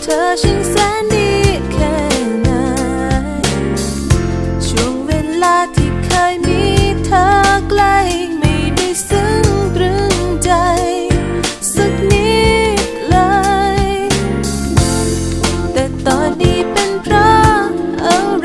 เธอช่างแสนดีแค่ไหนช่วงเวลาที่เคยมีเธอใกล้ไม่ได้ซึ้งตรึงใจสักนิดเลยแต่ตอนนี้เป็นเพราะอะไร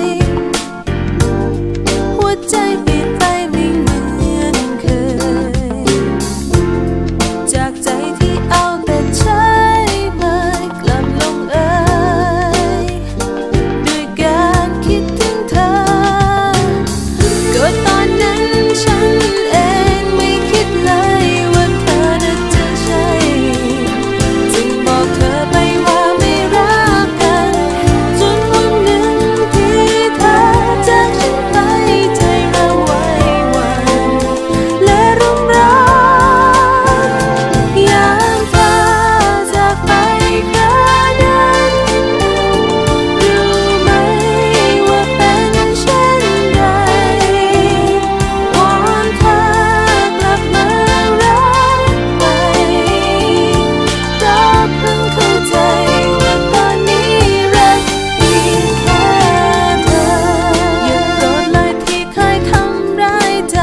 หัวใจเปลี่ยนไปไม่เหมือนเคยจากใจที่เอาแต่ใช้มากลับลงเอยด้วยการคิดถึงเธอก็ตอนนั้นฉันเองไม่คิดเลยว่าเธอน่ะจะใช่จึงบอกเธอไปว่าไม่รักกันจนวันหนึ่งที่เธอจากฉันไปใจเราไหวหวั่นและรุมร้อนยามเธอจากไปครานั้นรู้ไหมว่าเป็นเช่นไรวอนเธอกลับมารักใหม่เพราะเพิ่งเข้าใจว่าตอนนี้รักเพียงแค่เธออย่าโกรธเลยที่เคยทำร้ายใจ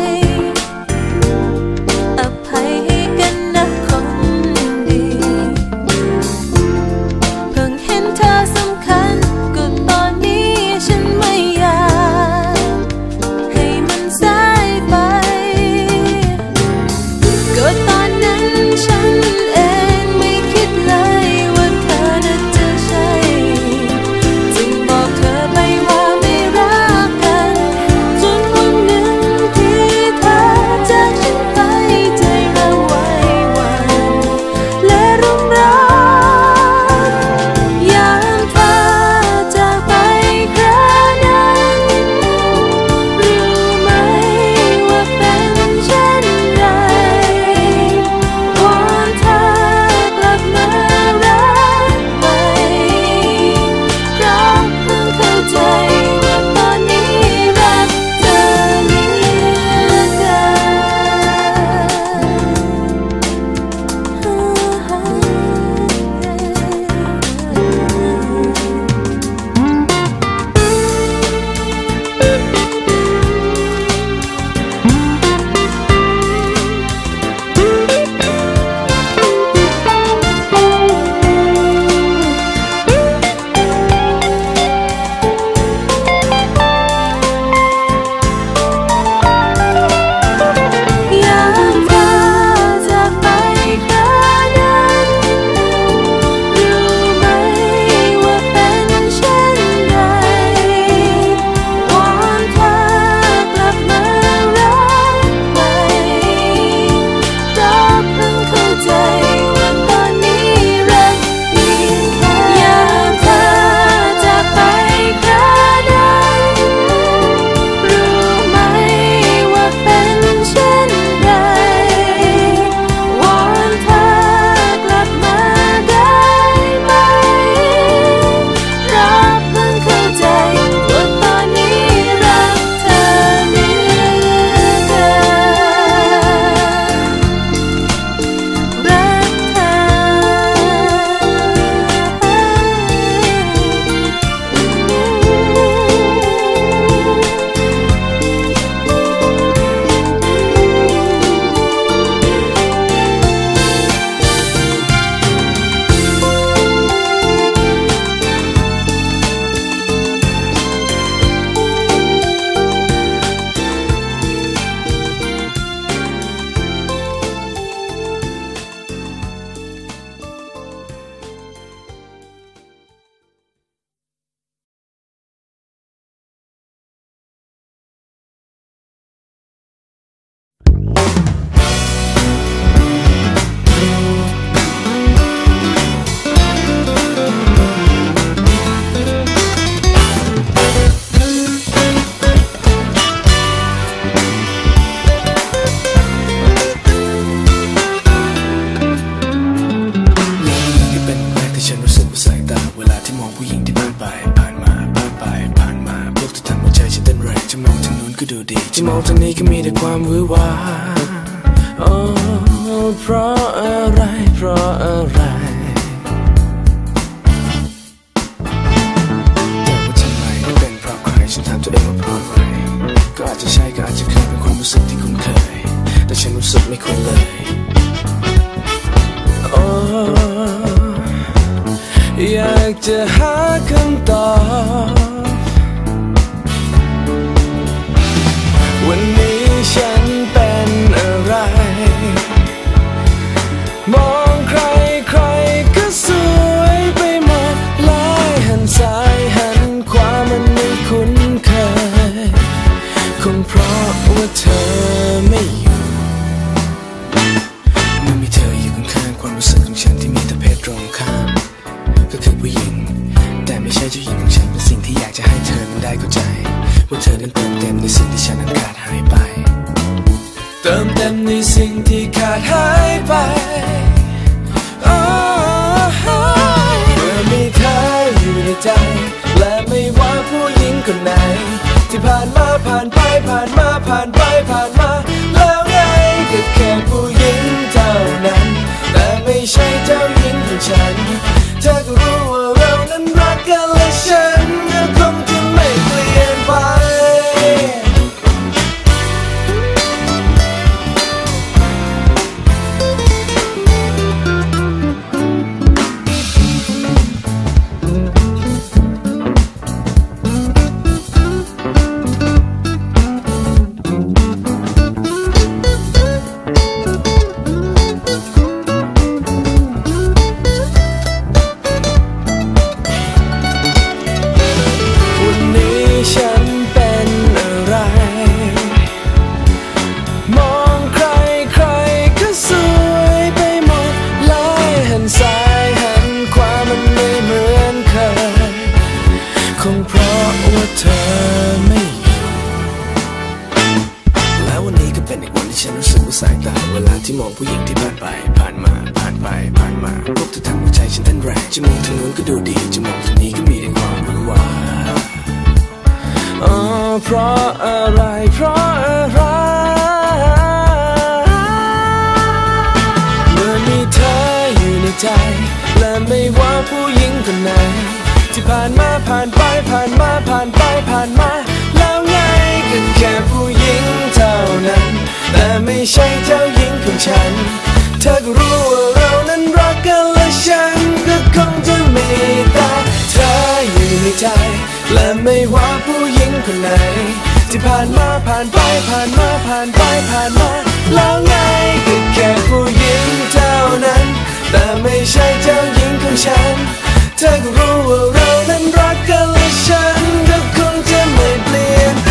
อภัยให้กันนะคนดีเพิ่งเห็นเธอสำคัญก็ตอนนี้ฉันไม่อยากให้มันสายไปก็ตอนนั้นฉันเองไม่คิดเลยว่าเธอน่ะจะใช่จึงบอกเธอไปว่าไม่รักกันจนวันหนึ่งที่เธอจากฉันไปใจเราไหวหวั่นและรุมร้อนยามเธอจากไปครานั้นรู้ไหมว่าเป็นเช่นไรวอนเธอกลับมารักใหม่เพราะเพิ่งเข้าใจว่าตอนนี้รักเธอเหลือเกิยามเธอจากไปครานั้นรู้ไหมว่าเป็นเช่นไรวอนเธอกลับมารักใหม่เพราะเพิ่งเข้าใจว่าตอนนี้รักเพียงแค่ยามเธอจากไปครานั้นรู้ไหมว่าเป็นเช่นไรวอนเธอกลับมาได้ไหมเพราะเพิ่งเข้าใจว่าตอนนี้รักเธอเหลือเกินรักเธก็ดูดีจะมองทางนี้ก็มีแต่ความหวือหวาเพราะอะไรคนเลยอยากจะหาคำตอบวันนี้ฉันเป็นอะไรมองใครก็สวยไปหมดลายหันซ้ายหันขวามันไม่คุ้นเคยคงเพราะว่าเธอไม่อยู่เมื่อมีเธออยู่ข้างๆความรู้สึกของฉันที่มีแต่เพศตรงข้ามก็คือผู้หญิงแต่ไม่ใช่เจ้าหญิงของฉันเป็นสิ่งที่อยากจะให้เธอนั้นได้เข้าใจว่าเธอนั้นเติมเต็มในสิ่งที่ฉันนั้นขาดหายไปเติมเต็มในสิ่งที่ขาดหายไปเมื่อมีเธออยู่ในใจและไม่ว่าผู้หญิงคนไหนที่ผ่านมาผ่านไปผ่านมาผ่านไปผ่านมาแล้วไงก็แค่ผู้หญิงเท่านั้นแต่ไม่ใช่เจ้าหญิงของฉันเธอก็รู้ว่าเรานั้นรักกันและฉันก็คงจะไม่เปลี่ยนไปที่มองผู้หญิงที่ผ่านไปผ่านมาผ่านไปผ่านมาพบเธอทำหัวใจฉันเต้นแรงจะมองทางโน้นก็ดูดีจะมองทางนี้ก็มีแต่ความหวือหวาเพราะอะไรเพราะอะไรเมื่อมีเธออยู่ในใจและไม่ว่าผู้หญิงคนไหนที่ผ่านมาผ่านไปผ่านมาผ่านไปผ่านมาแล้วไงก็แค่ผู้หญิงเท่านั้นแต่ไม่ใช่เจ้าหญิงของฉันเธอก็รู้ว่าเรานั้นรักกันและฉันก็คงจะมีแต่เธออยู่ในใจและไม่ว่าผู้หญิงคนไหนที่ผ่านมาผ่านไปผ่านมาผ่านไปผ่านมาแล้วไงก็แค่ผู้หญิงเท่านั้นแต่ไม่ใช่เจ้าหญิงของฉันเธอก็รู้ว่าเรานั้นรักกันและฉันก็คงจะไม่เปลี่ยนไป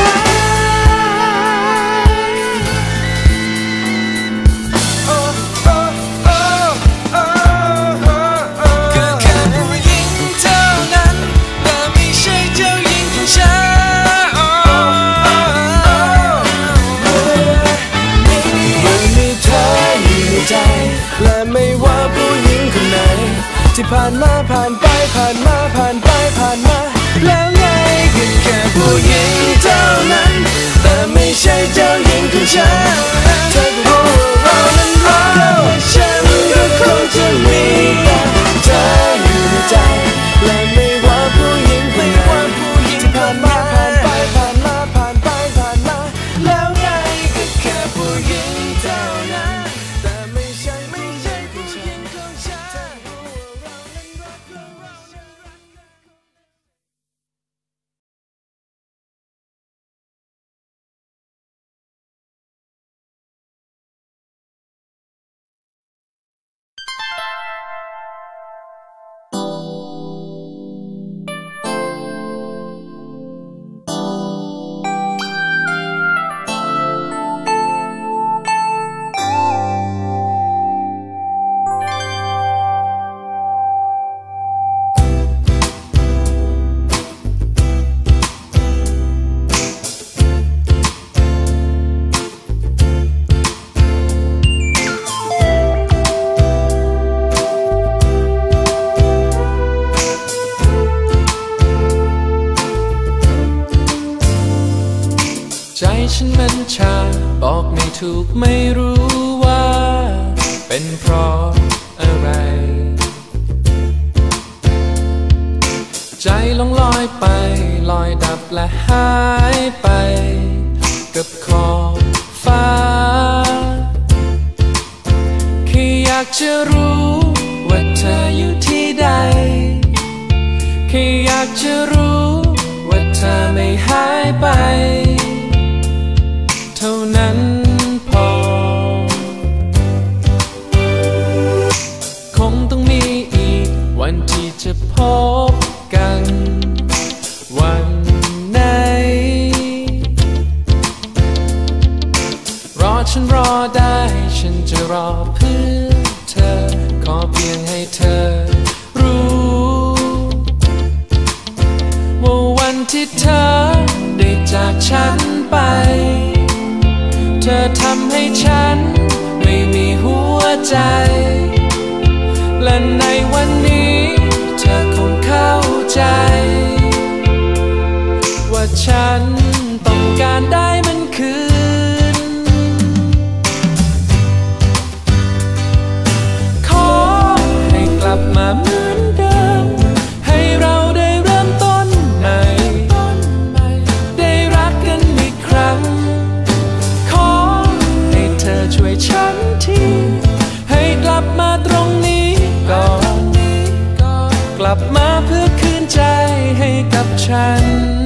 และไม่ว่าผู้หญิงคนไหนที่ผ่านมาผ่านไปผ่านมาผ่านไปผ่านมาแล้วไงก็แค่ผู้หญิงเท่านั้นแต่ไม่ใช่เจ้าหญิงของฉันเธอก็รู้ว่าเรานั้นรักกันและฉันก็คงจะมีแต่เธออยู่ในใจและไม่ว่าผู้หญิงไม่ว่าผู้หญิงที่ผ่านมาผ่านไปผ่านมาผ่านไปผ่านมาแล้วไงก็แค่ผู้หญิงเท่านั้นฉันมันชาบอกไม่ถูกไม่รู้ว่าเป็นเพราะอะไรใจลองลอยไปลอยดับและหายไปกับขอบฟ้าจะรู้ว่าเธออยู่ที่ใดแค่อยากจะรู้ว่าเธอไม่หายไปเท่านั้นพอคงต้องมีอีกวันที่จะพบกันวันไหนรอฉันรอได้ฉันจะรอเพื่อเธอขอเพียงให้เธอรู้ว่าวันที่เธอได้จากฉันไปเธอทำให้ฉันไม่มีหัวใจและในวันนี้เธอคงเข้าใจว่าฉันต้องการได้มันคืนขอให้กลับมาเหมือนเดิมให้เราได้เริ่มต้นใหม่ได้รักกันอีกครั้งขอให้เธอช่วยฉันทีให้กลับมาตรงนี้ก่อนกลับมาเพื่อคืนใจให้กับฉัน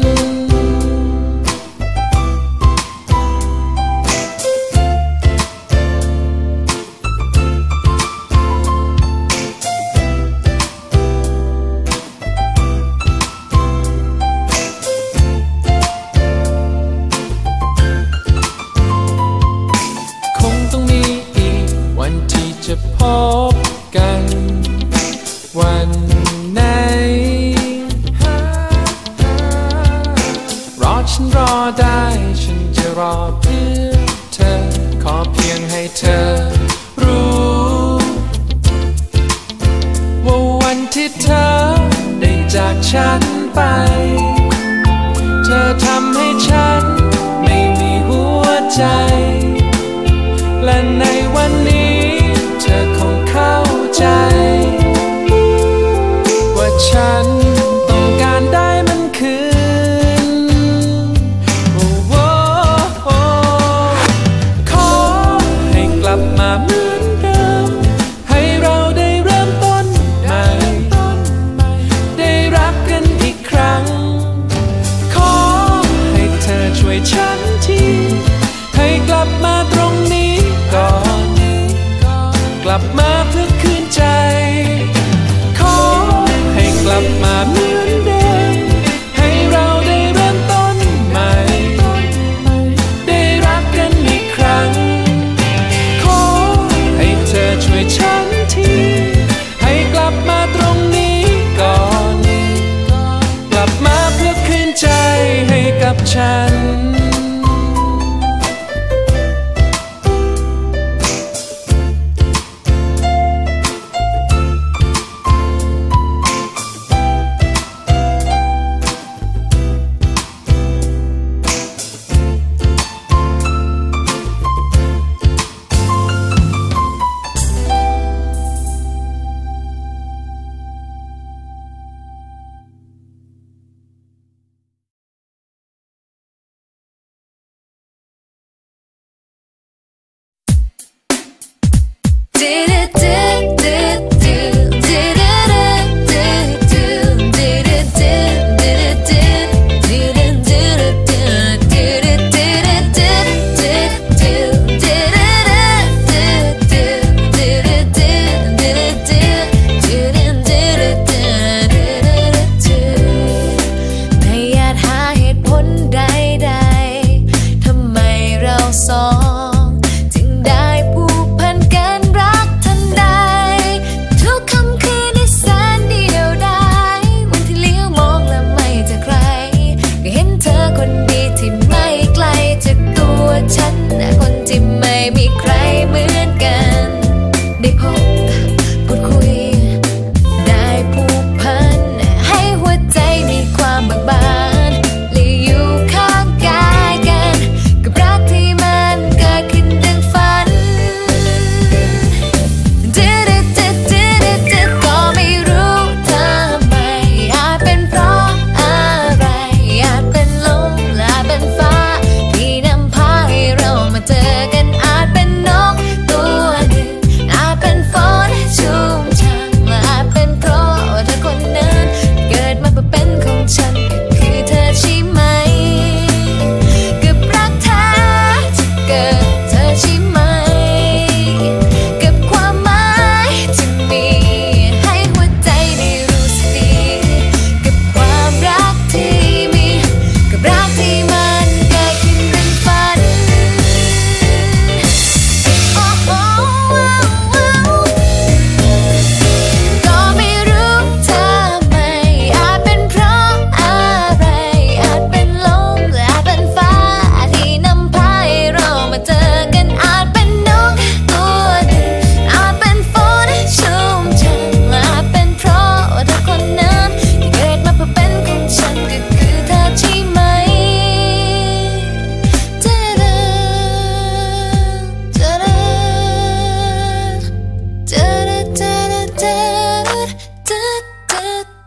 คงต้องมีอีกวันที่จะพบกันวันไหนรอฉันรอได้ฉันจะรอเพื่อเธอขอเพียงให้เธอรู้ว่าวันที่เธอได้จากฉันไปเธอทำให้ฉันไม่มีหัวใจและในวันนี้เธอคงเข้าใจว่าฉันต้องการได้มันคืนโอ้โหขอให้กลับมาเหมือนเดิมให้เราได้เริ่มต้นใหม่ได้รักกันอีกครั้ง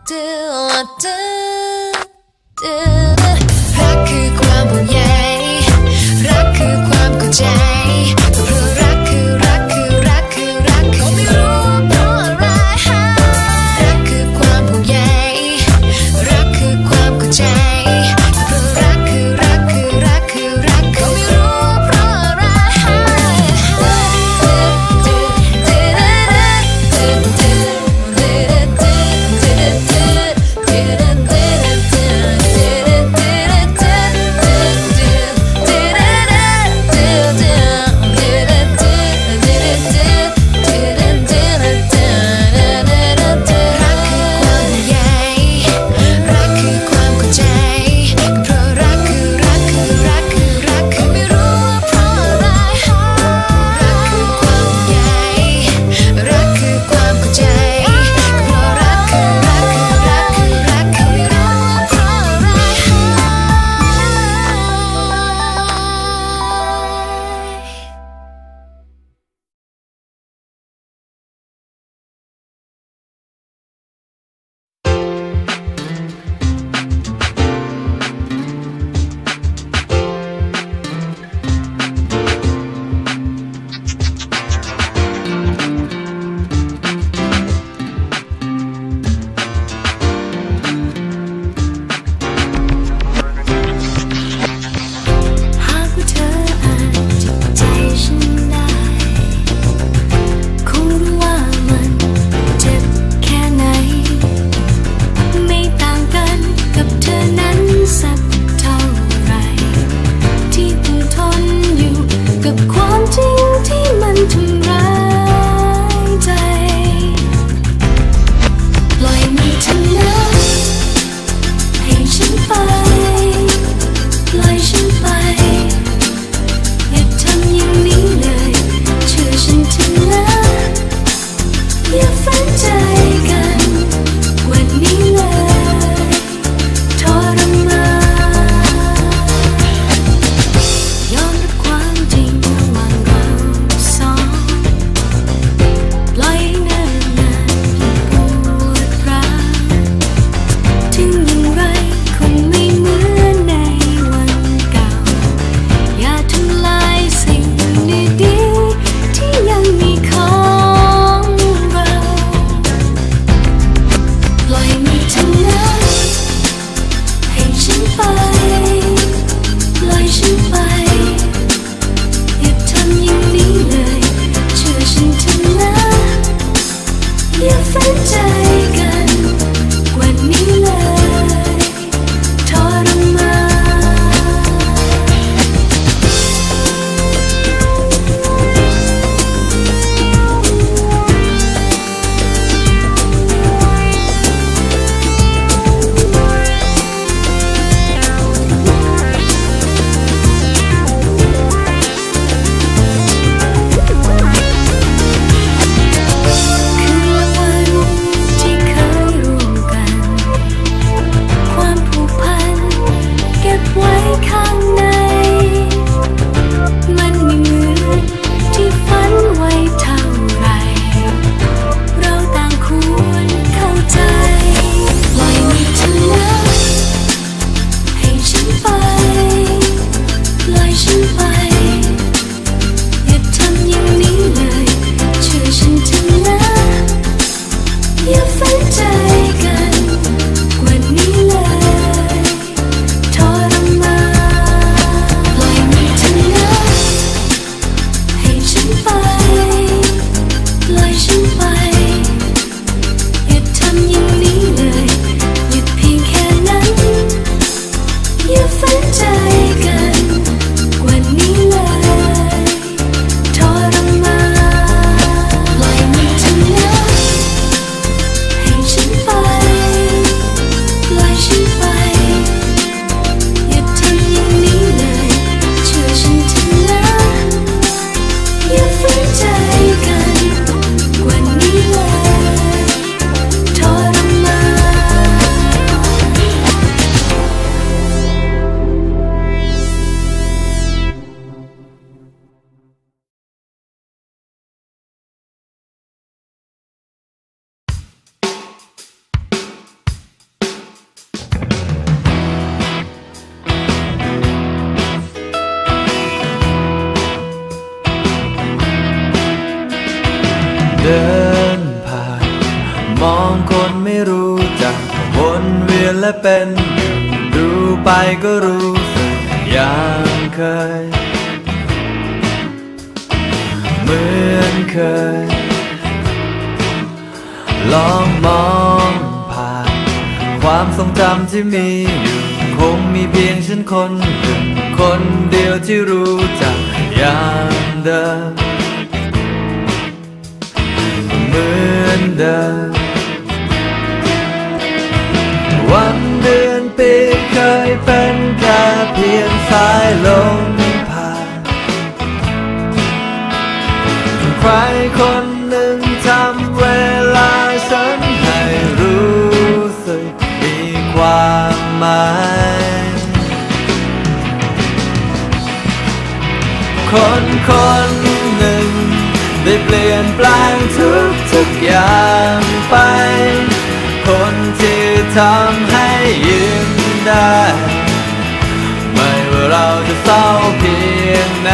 รักคือความห่วงใยรักคือความเข้าใจเพราะรักคือรักคือรักคือรักเขาไม่รู้เพราะอะไรรักคือความห่วงใยรักคือความเข้าใจเพราะรักคือรักคือรักคือรักเขาไม่รู้เพราะอะไรรักคือความห่วงใยรักคือความเข้าใจวนเวียนและเป็นดูไปก็รู้สึกอย่างเคยเหมือนเคยลองมองผ่านความทรงจำที่มีอยู่คงมีเพียงฉันคนหนึ่งคนเดียวที่รู้จักอย่างเดิมเหมือนเดิมวันเดือนปีเคยเป็นแค่เพียงสายลมผ่านใครคนหนึ่งทำเวลาฉันให้รู้สึกมีความหมายคนคนหนึ่งได้เปลี่ยนแปลงทุกอย่างไปคนที่ทำให้ยิ้มได้ไม่ว่าเราจะเศร้าเพียงไหน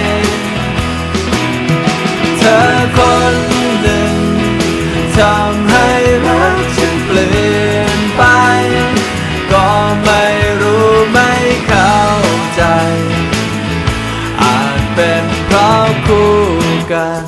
เธอคนหนึ่งทำให้รักฉันเปลี่ยนไปก็ไม่รู้ไม่เข้าใจอาจเป็นเพราะคู่กัน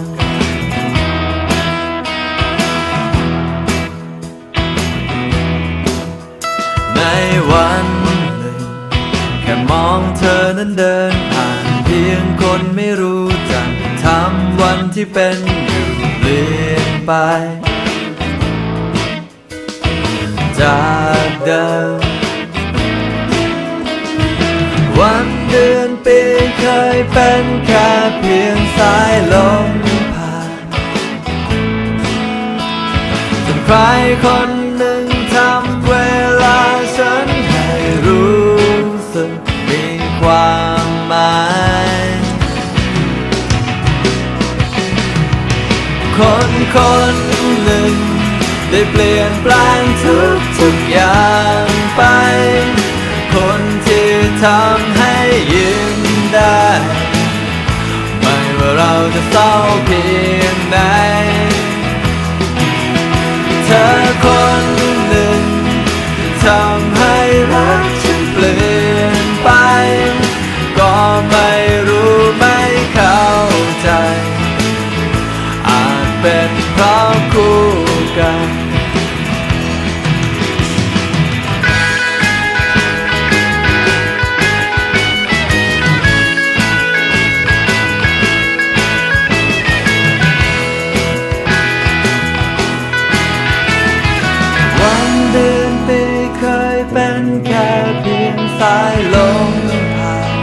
ในวันหนึ่งแค่มองเธอนั้นเดินผ่านเพียงคนไม่รู้จักทำวันที่เป็นอยู่เปลี่ยนไปจากเดิมวันเดือนปีเคยเป็นแค่เพียงสายลมผ่านจนใครคนหนึ่งทำเวลาฉันให้รู้สึกมีความหมายคนคนหนึ่งได้เปลี่ยนแปลงทุกอย่างไปคนที่ทำให้ยิ้มได้ไม่ว่าเราจะเศร้าเพียงไหนเธอคนหนึ่งทำให้รักฉันเปลี่ยนไปก็ไม่รู้ไม่เข้าใจอาจเป็นเพราะคู่กันเป็นแค่เพียงสายลมผ่าน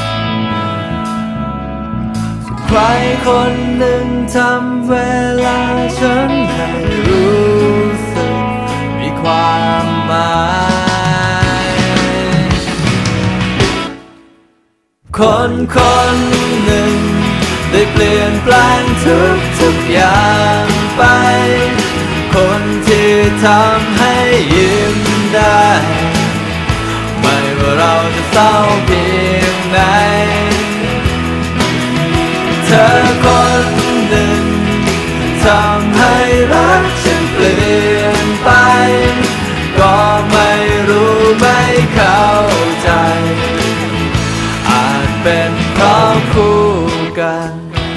ใครคนหนึ่งทำเวลาฉันให้รู้สึกมีความหมายคนคนหนึ่งได้เปลี่ยนแปลงทุกอย่างไปคนที่ทำให้ยิ้มได้ไม่ว่าเราจะเศร้าเพียงไหนเธอคนหนึ่งทำให้รักฉันเปลี่ยนไปก็ไม่รู้ไม่เข้าใจอาจเป็นเพราะคู่กัน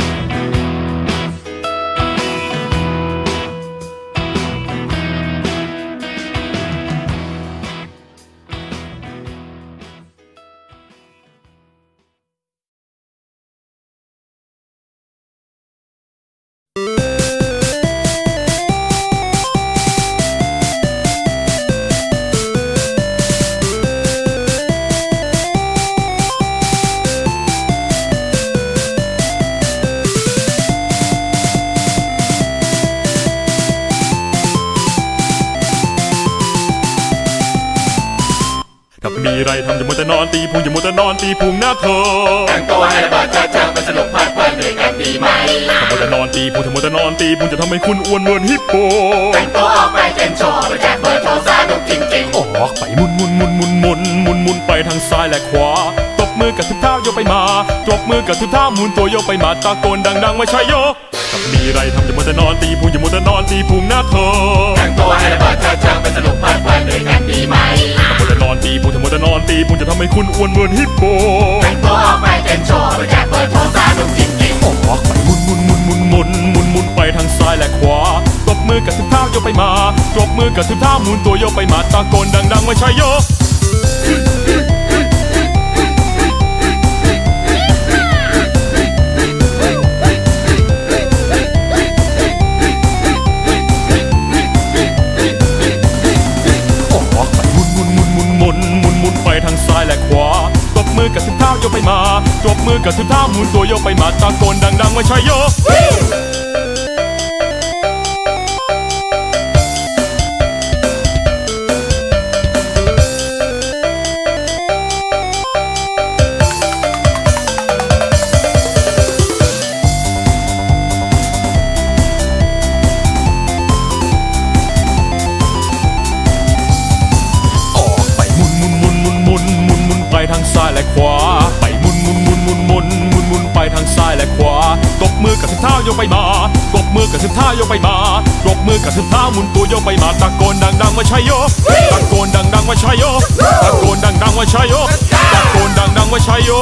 มีไรทำอย่ามัวแต่นอนตีพุงอย่ามัวแต่นอนตีพุงนะเธอแต่งตัวให้ระเบิดเถิดเทิงไปสนุกเพลิดเพลินด้วยกันดีไหมถ้ามัวแต่นอนตีพุงถ้ามัวแต่นอนตีพุงจะทำให้คุณอ้วนเหมือนฮิปโปแต่งตัวออกไปเต้นโชว์ไปแจกเบอร์โทรสนุกจริงๆออกไปหมุนไปทางซ้ายและขวาตบมือกับทุกเท้าโยกไปมาตบมือกับทุกเท้าหมุนตัวโยกไปมาตะโกนดังๆไม่ใช่โยกถ้ามีไรทำอย่ามัวแต่นอนตีพุงอย่ามัวแต่นอนตีพุงนะเธอแต่งตัวให้ระเบิดเถิดเทิงไปสนุกเพลิดเพลินด้วยกันไหมถ้ามัวแต่นอนตีพุงถ้ามัวแต่นอนตีพุงจะทำให้คุณอ้วนเหมือนฮิปโปแต่งตัวออกไปเต้นโชว์ไปแจกเบอร์โทรสนุกจริงๆออกไปหมุนไปทางซ้ายและขวาตบมือกับทุกเท้าโยกไปมาตบมือกับทุกเท้าหมุนตัวโยกไปมาตะโกนดังๆว่าใช่โยไปทางซ้ายและขวาตบมือกับทุกเท้าโยกไปมาตบมือกับทุกเท้าหมุนตัวโยกไปมาตะโกนดังๆว่าใช่โยไปทางซ้ายและขวาไปหมุนไปทางซ้ายและขวาตบมือกับทุกเท้าโยกไปมาตบมือกับทุกเท้าโยกไปมาตบมือกับทุกเท้าหมุนตัวโยกไปมาตะโกนดังๆว่าใช่โยตะโกนดังๆว่าใช่โยตะโกนดังๆว่าใช่โยตะโกนดังๆว่าใช่โย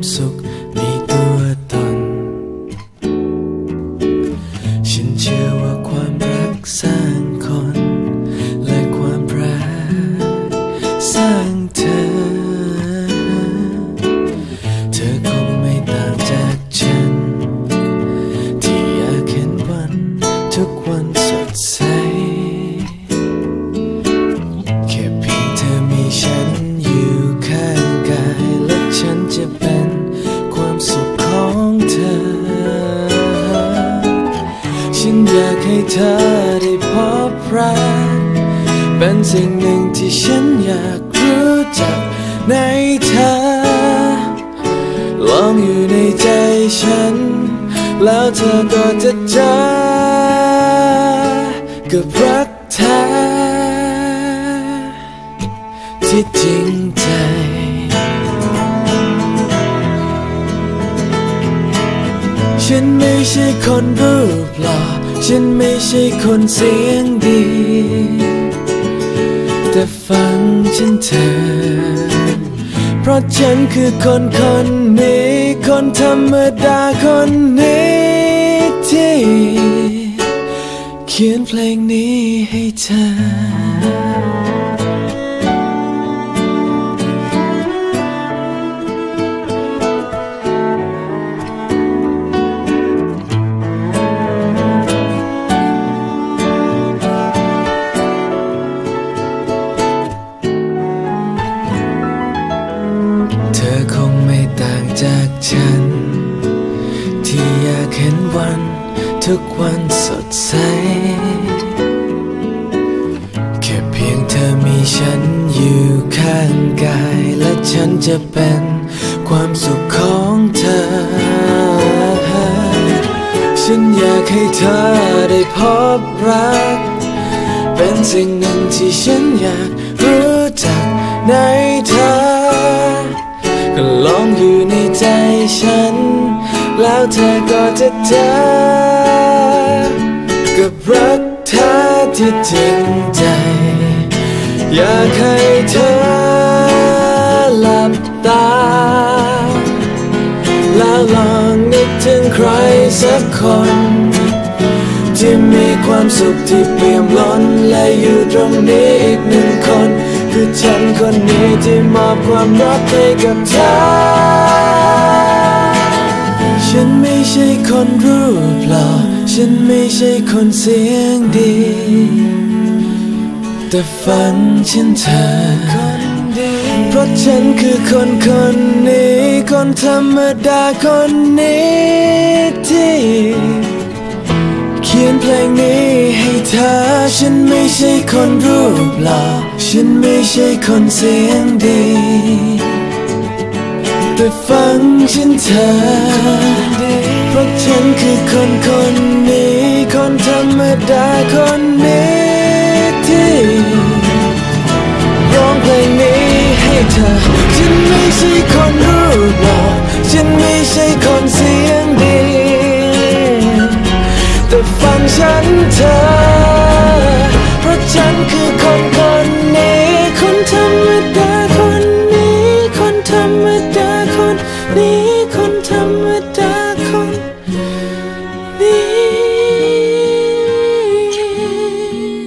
สุขมีตัวตนฉันเชื่อว่าความรักสร้างคนและความรักสร้างเธอคงไม่ต่างจากฉันที่อยากเห็นวันทุกวันสดใสแค่เพียงเธอมีฉันอยู่ข้างกายและฉันจะเป็นความสุขของเธอฉันอยากให้เธอได้พบรักเป็นสิ่งหนึ่งที่ฉันอยากรู้จักในเธอลองอยู่ในใจฉันแล้วเธอก็จะเจอกับรักแท้ที่จริงใจฉันไม่ใช่คนรูปหล่อฉันไม่ใช่คนเสียงดีแต่ฟังฉันเถอะเพราะฉันคือคนคนนี้คนธรรมดาคนนี้ที่เขียนเพลงนี้ให้เธอคงไม่ต่างจากฉันที่อยากเห็นวันทุกวันสดใสแค่เพียงเธอมีฉันอยู่ข้างกายและฉันจะเป็นความสุขของเธอฉันอยากให้เธอได้พบรักเป็นสิ่งหนึ่งที่ฉันอยากรู้จักในเธอก็ลองอยู่ในใจฉันแล้วเธอก็จะเจอกับรักแท้ที่จริงใจอยากให้เธอหลับตาแล้วลองนึกถึงใครสักคนที่มีความสุขที่เปี่ยมล้นและอยู่ตรงนี้อีกหนึ่งคนคือฉันคนนี้ที่มอบความรักให้กับเธอฉันไม่ใช่คนรูปหล่อฉันไม่ใช่คนเสียงดีแต่ฝันฉันเธอเพราะฉันคือคนคนนี้คนธรรมดาคนนี้ที่เขียนเพลงนี้ให้เธอฉันไม่ใช่คนรูปหล่อฉันไม่ใช่คนเสียงดีแต่ฟังฉันเธอเพราะฉันคือคนคนนี้คนธรรมดาคนนี้ที่ร้องเพลงนี้ให้เธอฉันไม่ใช่คนรูปหล่อฉันไม่ใช่คนเสียงดีแต่ฟังฉันเธอเพราะฉันคือคนคนนี้คนธรรมดาคนนี้คนธรรมดาคนนี้คนธรรมดาคนนี้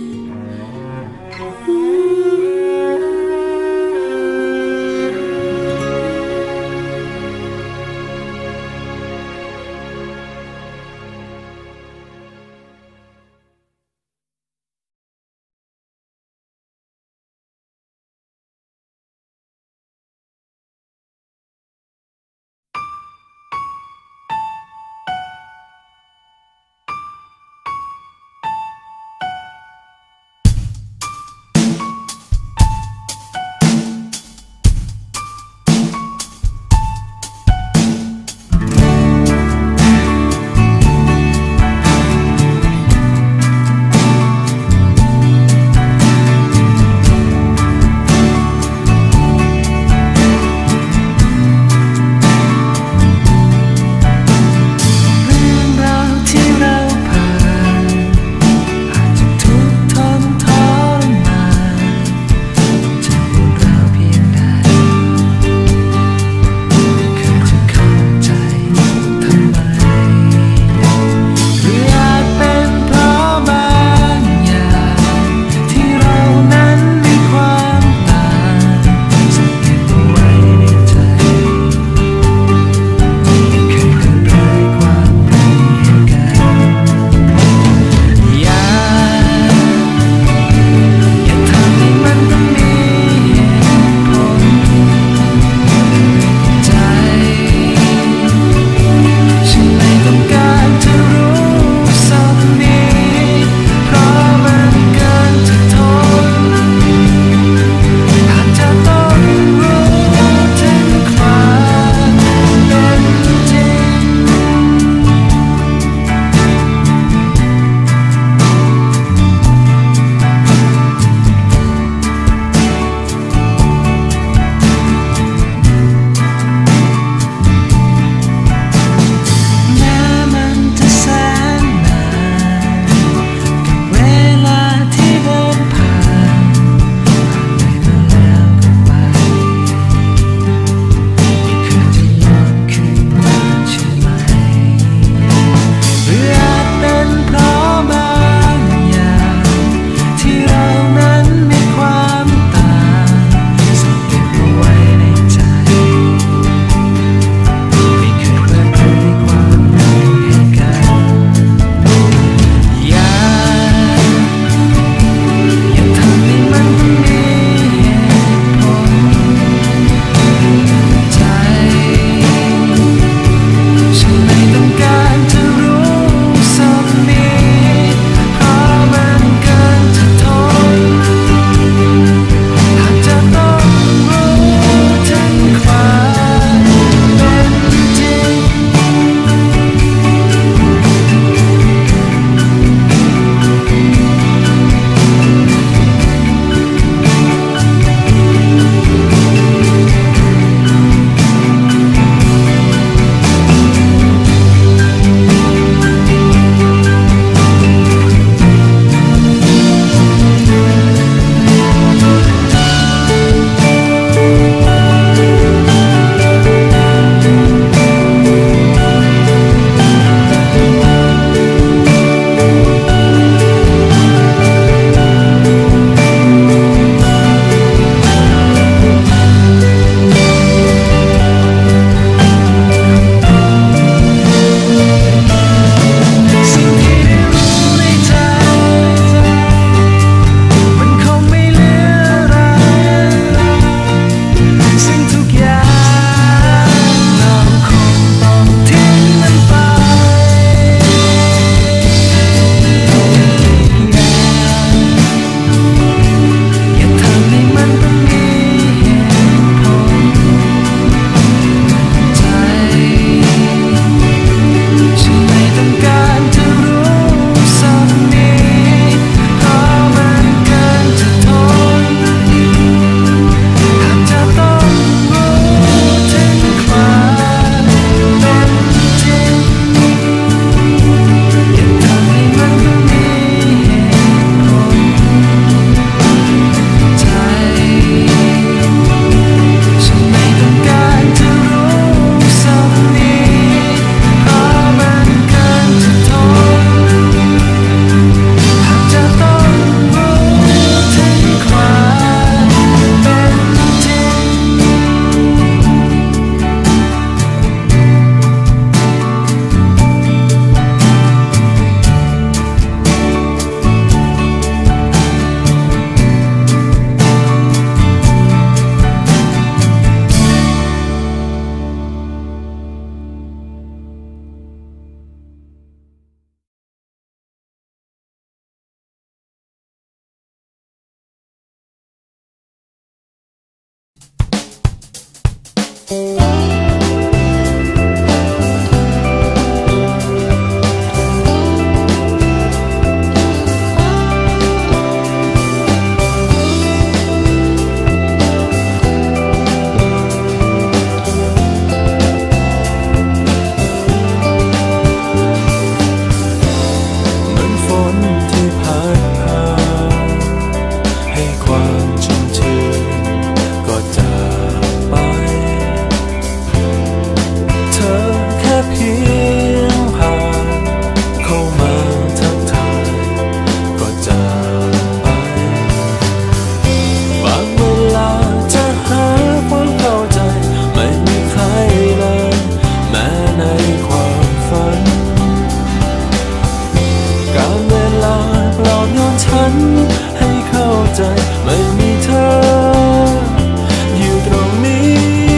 ไม่มีเธออยู่ตรงนี้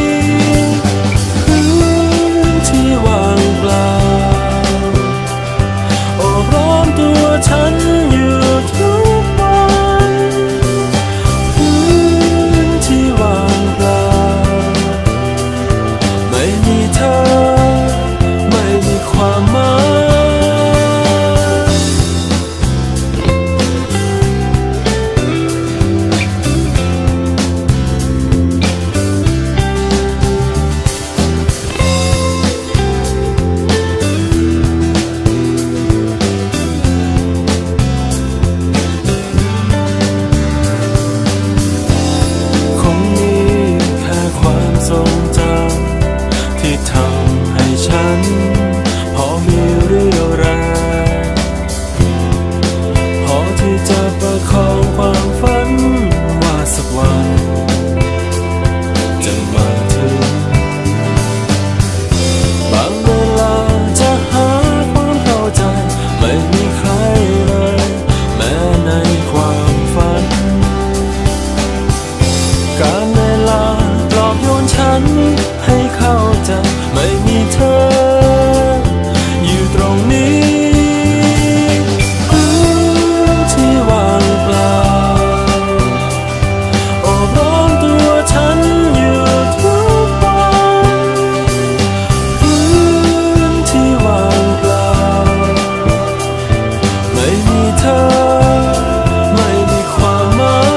พื้นที่ว่างเปล่าโอบล้อมตัวฉันอยู่ทุกวันพื้นที่ว่างเปล่าไม่มีเธอไม่มีความหมายทรงจำที่ทำให้ฉันพอมีเรี่ยวแรงพอที่จะประคองความฝันว่าสักวันจะมาถึงบางเวลาจะหาความเข้าใจไม่มีใครเลยแม้ในความฝันการเวลาหลอกโยนฉันให้เข้าใจไม่มีเธออยู่ตรงนี้พื้นที่ว่างเปล่าโอบล้อมตัวฉันอยู่ทุกวันพื้นที่ว่างเปล่าไม่มีเธอไม่มีความหมาย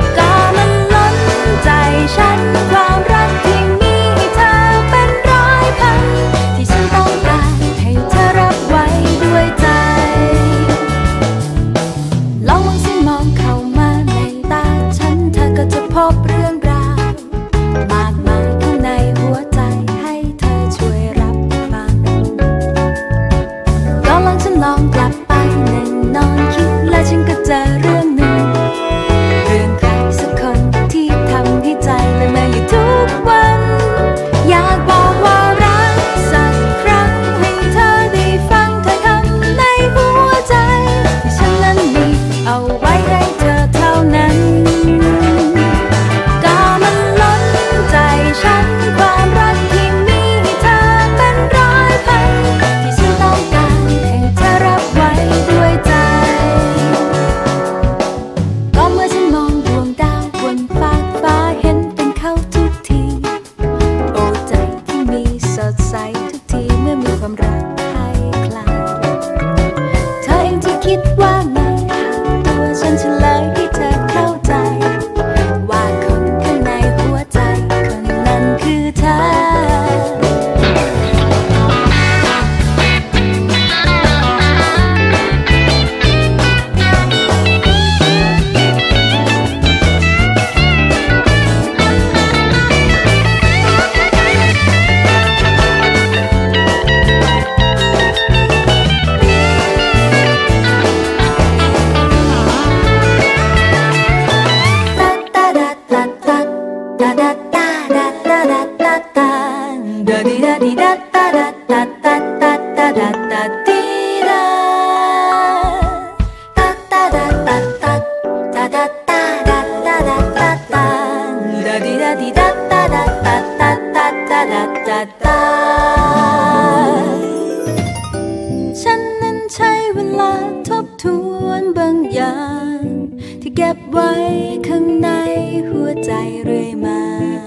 ก็มันล้นใจฉันความรักที่มีให้เธอเป็นร้อยเก็บไว้ข้างในหัวใจเรื่อยมา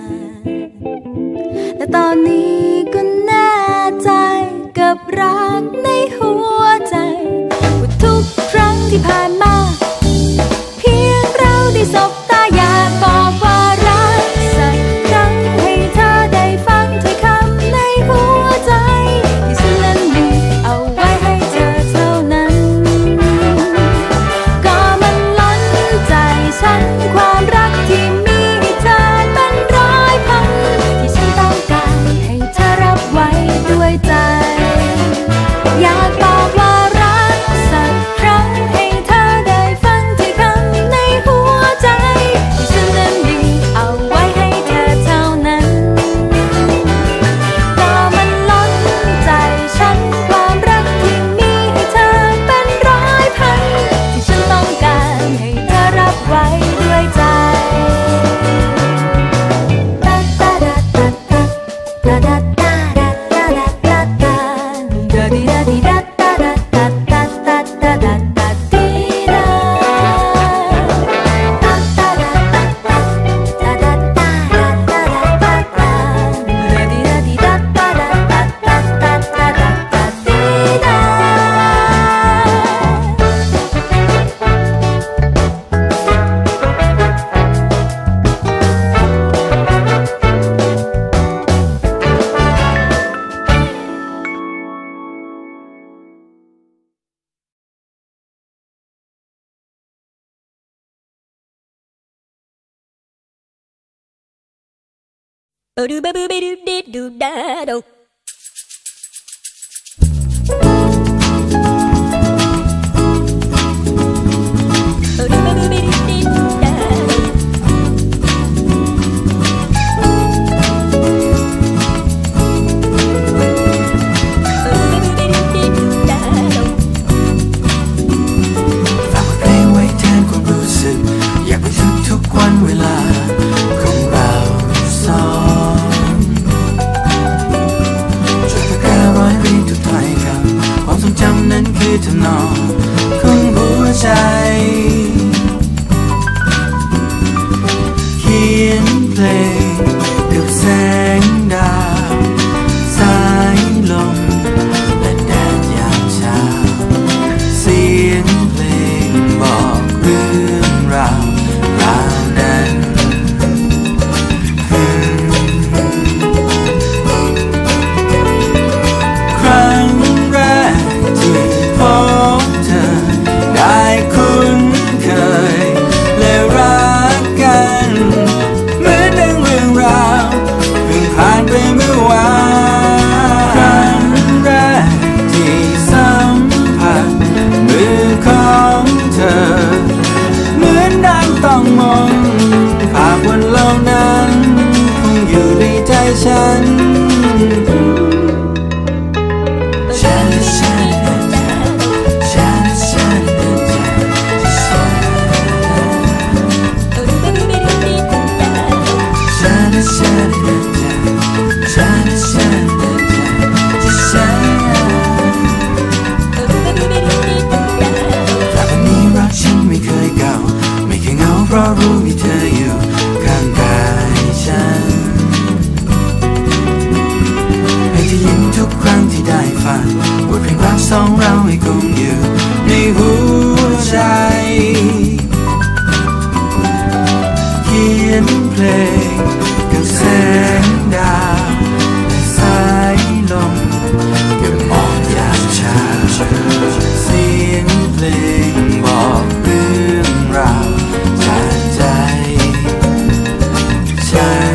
และตอนนี้ก็แน่ใจกับรักในหัวใจว่าทุกครั้งที่ผ่านมาเพียงเราได้สบตาอยากบอกว่ารักสักครั้งให้เธอได้ฟังถ้อยคำในหัวใจที่ฉันนั้นมีเอาไว้ให้เธอเท่านั้นก็มันล้นใจฉันความรักที่มีให้เธอเป็นร้อยพันที่ฉันต้องการให้เธอรับไว้ด้วยใจอยากบอกว่ารักสักครั้งให้เธอได้ฟังถ้อยคำในหัวใจที่ฉันนั้นมีเอาไว้ให้เธอเท่านั้นก็มันล้นใจฉันความรักที่มีให้เธอเป็นร้อยพันที่ฉันต้องการให้เธอรับไว้ด้วยใจตาตาดาตาตาตาดาตาดาตาดาตาตาดาดีดาดีดาตาดาตาตาตาตาดาตาดีดาตาตาดาตาตาตาดาตาดาตาดาตาตาดาดีดาดีดาตาดาตาตาตาตาดาตาดีดาดูบาบูบาดูดิดูดาโดดูบาบูบาดูดิดูดาโดฝากเพลงไว้แทนความรู้สึกอยากบันทึกทุกวันเวลาของเราสองช่วยปากการ้อยเรียงทุกถ้อยคำความทรงจำนั้นคือทำนองของหัวใจเขียนเพลงกับแสงดาวสายลมและแดดยามเช้าเสียงเพลงบอกเรื่องราวนั้น ครั้งแรกที่พบเธอได้คุ้นเคยและรักกันเหมือนดังเรื่องราวเพิ่งผ่านไปเมื่อวานครั้งแรกที่สัมผัสมือของเธอเหมือนดังต้องมองภาพวันเหล่านั้นคงอยู่ในใจฉันเพราะรู้มีเธออยู่ข้างกายฉันให้เธอยิ้มทุกครั้งที่ได้ฟังบทเพลงรักสองเราให้คงอยู่ในหัวใจเขียนเพลงกับแสงดาวและสายลมกับหมอกยามเช้าเสียงเพลงบอกเรื่องราวจากใจฉัน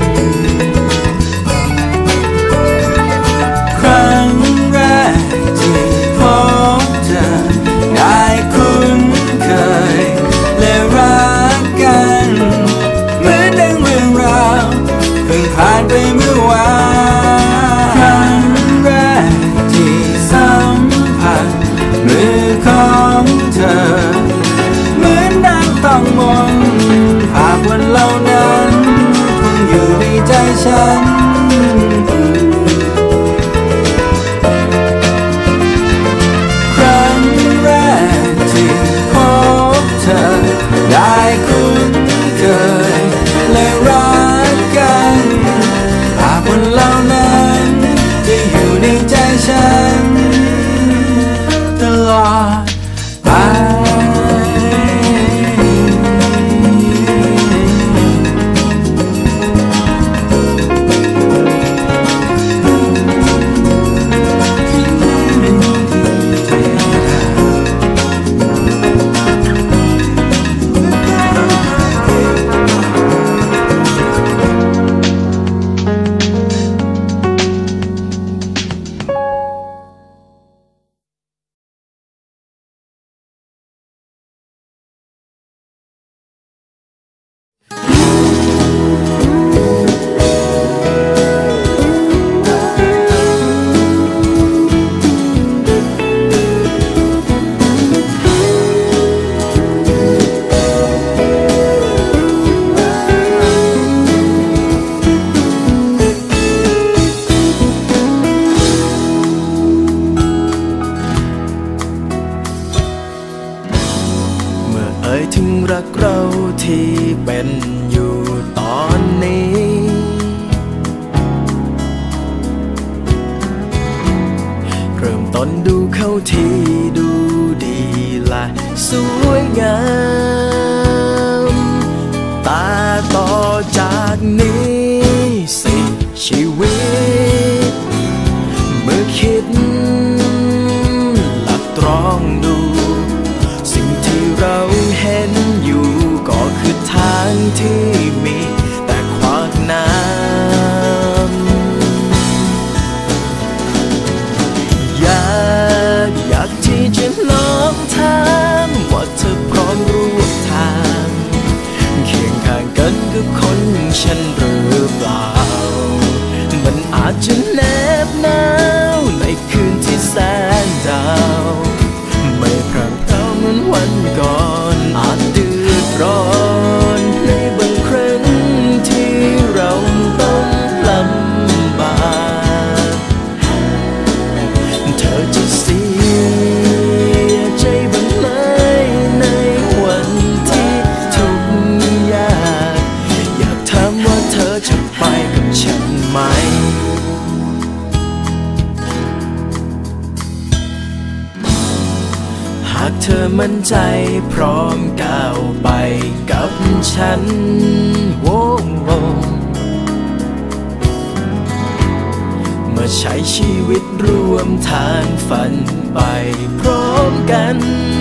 ครั้งแรกที่พบเธอได้คุ้นเคยและรักกันเหมือนดังเรื่องราวเพิ่งผ่านไปเมื่อวานครั้งแรกที่สัมผัสมือของเธอเหมือนดังต้องมองภาพวันเหล่านั้นคงอยู่ในใจฉันครั้งแรกที่พบเธอได้ยถึงรักเราที่เป็นอยู่ตอนนี้เริ่มต้นดูเข้าที่ดูดีและสวยงามแต่ต่อจากนี้สิชีวิตเมื่อคิดหลักตรองดูสิ่งที่เราเห็นอยู่ก็คือทางที่มีแต่ขวากน้ำอยากที่จะลองถามว่าเธอพร้อมร่วมทางเคียงข้างกันกับคนอย่างฉันหรือเปล่ามันอาจจะแนบหนาวในคืนที่แสนดาวไม่พรั่งพราวเหมือนวันก่อนอาจเดือดร้อนในบางครั้งที่เราต้องลำบากเธอจะเสียใจบ้างไหมในวันที่ทุกข์ยากอยากถามว่าเธอจะไปกับฉันไหมหากเธอมั่นใจพร้อมก้าวไปกับฉันมาใช้ชีวิตร่วมทางฝันไปพร้อมกัน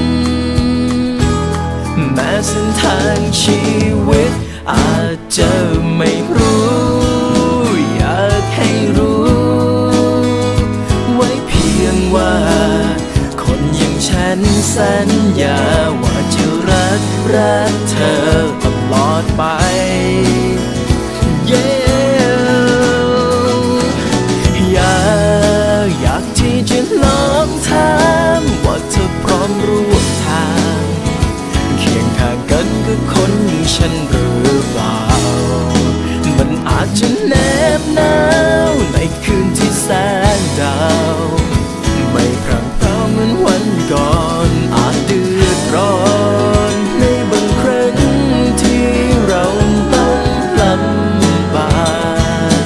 แม้เส้นทางชีวิตอาจจะไม่รู้อยากให้รู้ไว้เพียงว่าคนอย่างฉันสัญญาว่าจะรักเธอตลอดไปอยากที่จะลองถามว่าเธอพร้อมร่วมทางเคียงข้างกันกับคนอย่างฉันหรือเปล่ามันอาจจะแนบหนาวในคืนที่แสนดาวไม่พรั่งพราวเหมือนวันก่อนอาจเดือดร้อนในบางครั้งที่เราต้องลำบาก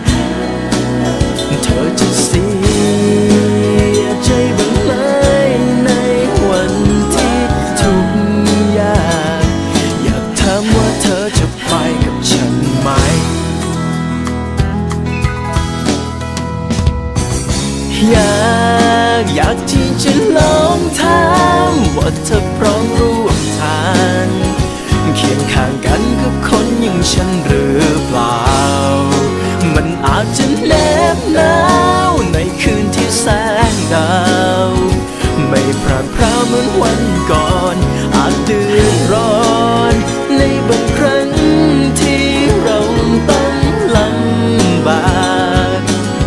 เธอจะเสียใจบ้างไหมในวันที่ทุกข์ยากอยากถามว่าเธอจะไปกับฉันไหมอยากที่จะลองถามว่าเธอพร้อมร่วมทางเคียงข้างกันกับคนอย่างฉันหรือเปล่ามันอาจจะแนบหนาวในคืนที่แสงดาวไม่พรางพราวเหมือนวันก่อนอาจเดือดร้อนในบางครั้งที่เราต้องลำบาก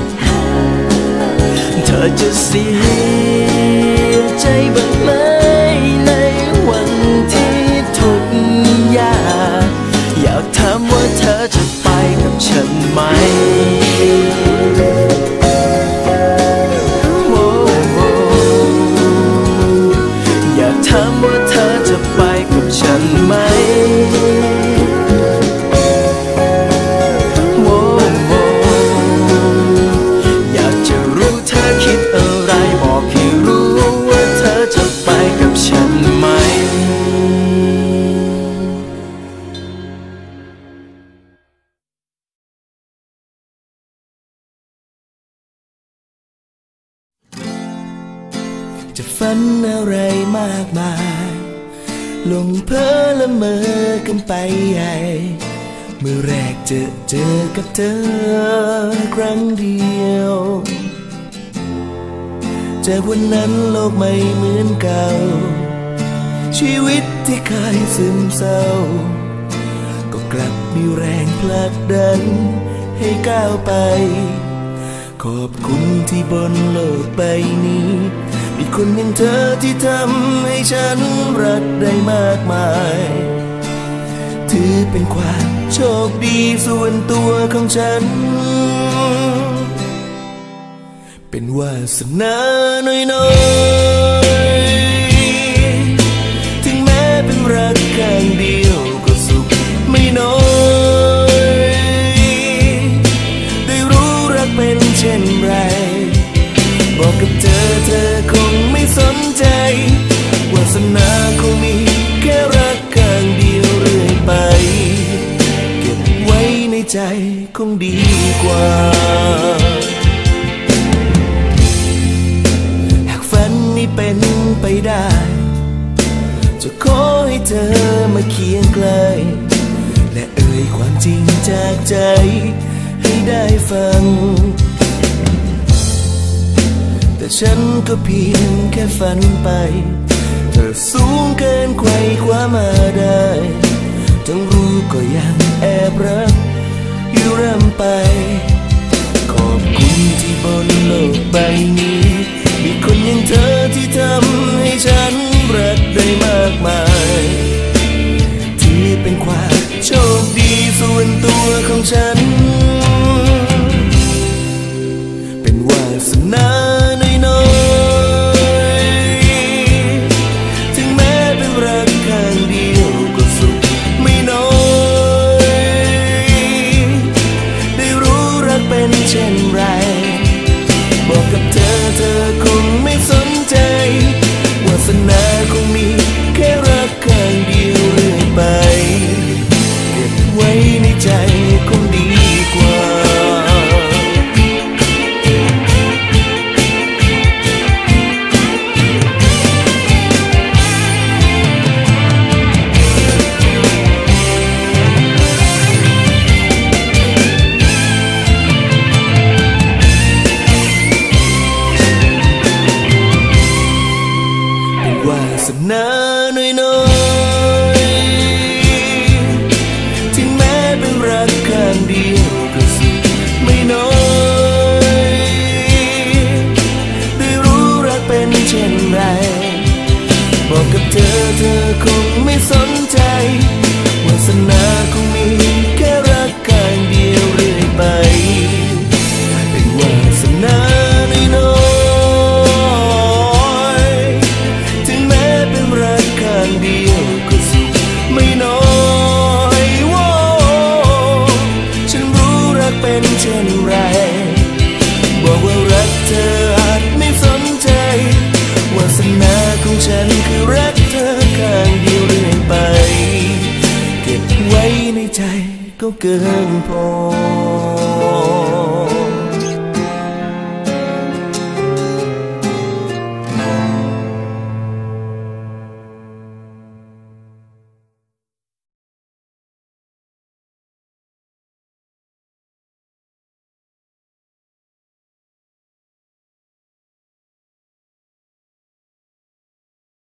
เธอจะเสียใจบ้างไหมในวันที่ทุกข์ยากอยากถามว่าเธอจะไปกับฉันไหมอยากถามว่าเธอจะไปกับฉันไหมอยากจะรู้เธอคิดอะไรบอกให้รู้ว่าเธอจะไปกับฉันไหมจะฝันอะไรมากมายหลงเพ้อละเมอกันไปใหญ่เมื่อแรกเจอกับเธอครั้งเดียวจากวันนั้นโลกไม่เหมือนเก่าชีวิตที่เคยซึมเศร้าก็กลับมีแรงผลักดันให้ก้าวไปขอบคุณที่บนโลกใบนี้มีคนอย่างเธอที่ทำให้ฉันรักได้มากมายถือเป็นความโชคดีส่วนตัวของฉันเป็นวาสนาน้อยๆถึงแม้เป็นรักใจคงดีกว่าหากฝันนี้เป็นไปได้จะขอให้เธอมาเคียงไกลและเอ่ยความจริงจากใจให้ได้ฟังแต่ฉันก็เพียงแค่ฝันไปเธอสูงเกินใครคว้ามาได้ทั้งรู้ก็ยังแอบรักอยู่ร่ำไปขอบคุณที่บนโลกใบนี้มีคนอย่างเธอที่ทำให้ฉันรักได้มากมายที่เป็นความโชคดีส่วนตัวของฉันเป็นวาสนาน้อยๆถึงแม้เป็นรักข้างเดียวก็สุขไม่น้อยได้รู้รักเป็นเช่นไรบอกกับเธอเธอคงไม่สนใจวาสนาคงมีแค่รักข้างเดียวเรื่อยไปเก็บไว้ในใจคงดีกว่าวาสนาน้อยๆถึงแม้เป็นรักข้างเดียวก็สุขไม่น้อยได้รู้รักเป็นเช่นไรบอกกับเธอเธอคงไม่สนใจวาสนาคงมีแค่รักข้างเดียวเรื่อยไปเป็นวาสนาน้อยๆถึงแม้เป็นรักข้างเดียวก็สุขไม่น้อยฉันรู้รักเป็นเช่นไรบอกว่ารักเธออาจไม่สนใจวาสนาของฉันคือรักเธอข้างเดียวเรื่อยไปเก็บไว้ในใจก็เกินพอ